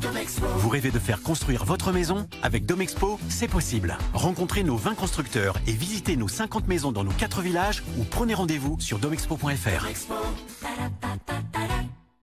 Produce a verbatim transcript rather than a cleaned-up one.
Vous rêvez de faire construire votre maison? Avec Domexpo, c'est possible. Rencontrez nos vingt constructeurs et visitez nos cinquante maisons dans nos quatre villages ou prenez rendez-vous sur domexpo point fr.